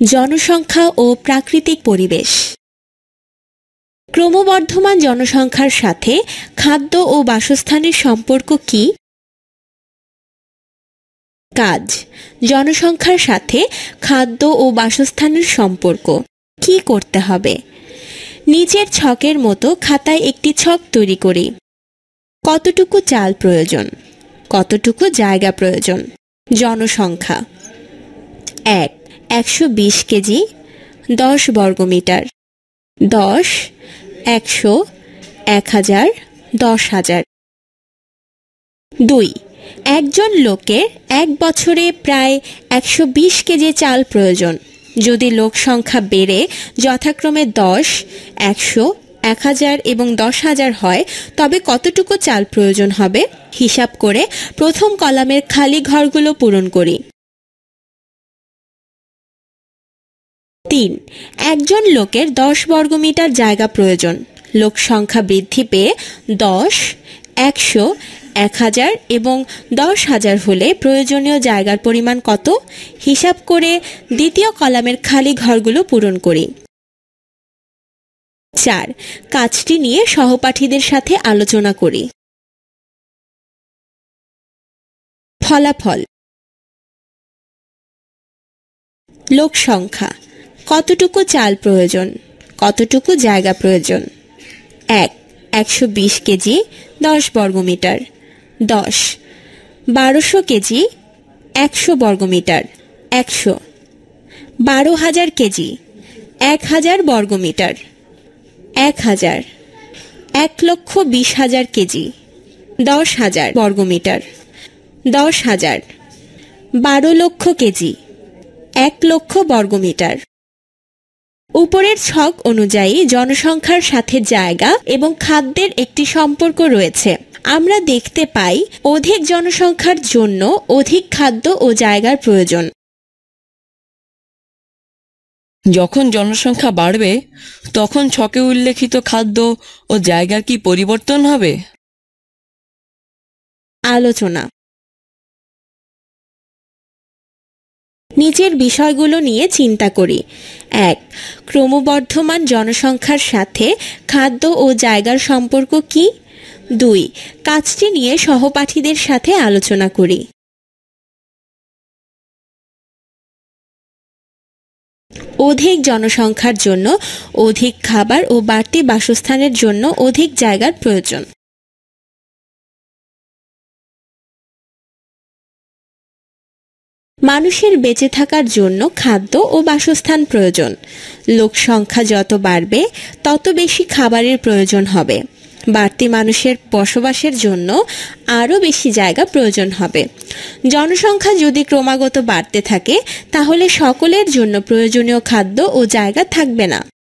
জনসংখ্যা ও প্রাকৃতিক পরিবেশ। ক্রমবর্ধমান জনসংখ্যার সাথে খাদ্য ও বাসস্থানের সম্পর্ক কি? কাজ। জনসংখ্যার সাথে খাদ্য ও বাসস্থানের সম্পর্ক। কি করতে হবে? নিচের ছকের মতো খাতায় একটি ছক তৈরি করি। কতটুকু চাল প্রয়োজন? কতটুকু জায়গা প্রয়োজন? জনসংখ্যা 1 120 কেজি 10 বর্গমিটার। 10 100 1000 10,000। 2 একজন লোকের এক বছরে প্রায় 120 কেজি চাল প্রয়োজন। যদি লোক সংখ্যা বেড়ে যথাক্রমে 10 100 1000 এবং 10,000 হয় তবে কতটুকু চাল প্রয়োজন হবে হিসাব করে প্রথম কলামের খালি ঘরগুলো পূরণ করি। 3 একজন লোকের 10 বর্গমিটার জায়গা প্রয়োজন। লোক সংখ্যা বৃদ্ধি পেয়ে 10 100 1000 এবং 10,000 হলে প্রয়োজনীয় জায়গার পরিমাণ কত হিসাব করে দ্বিতীয় কলামের খালি ঘরগুলো পূরণ করি। 4 কাজটি নিয়ে সহপাঠীদের সাথে আলোচনা করি। ফলাফল। লোক সংখ্যা কতটুকু চাল প্রয়োজন, কতটুকু জায়গা প্রয়োজন? 1 120 কেজি 10 বর্গমিটার। 10 1200 কেজি 100 বর্গমিটার। 100 12,000 কেজি 1000 বর্গমিটার। 1000 1,20,000 কেজি 10,000 বর্গমিটার। 10,000 12 লক্ষ কেজি 1 লক্ষ বর্গমিটার। উপরের ছক অনুযায়ী জনসংখ্যার সাথে জায়গা এবং খাদ্যের একটি সম্পর্ক রয়েছে। আমরা দেখতে পাই অধিক জনসংখ্যার জন্য অধিক খাদ্য ও জায়গার প্রয়োজন। যখন জনসংখ্যা বাড়বে তখন ছকে উল্লেখিত খাদ্য ও জায়গার কি পরিবর্তন হবে? আলোচনা। নিচের বিষয়গুলো নিয়ে চিন্তা করি। 1 ক্রমবর্ধমান জনসংখ্যার সাথে খাদ্য ও জায়গার সম্পর্ক কি? 2 কাজটি নিয়ে সহপাঠীদের সাথে আলোচনা করি। অধিক জনসংখ্যার জন্য অধিক খাবার ও বাড়তি বাসস্থানের জন্য অধিক জায়গার প্রয়োজন। মানুষের বেঁচে থাকার জন্য খাদ্য ও বাসস্থান প্রয়োজন। লোক সংখ্যা যত বাড়বে তত বেশি খাবারের প্রয়োজন হবে। বাড়তি মানুষের বসবাসের জন্য আরও বেশি জায়গা প্রয়োজন হবে। জনসংখ্যা যদি ক্রমাগত বাড়তে থাকে তাহলে সকলের জন্য প্রয়োজনীয় খাদ্য ও জায়গা থাকবে না।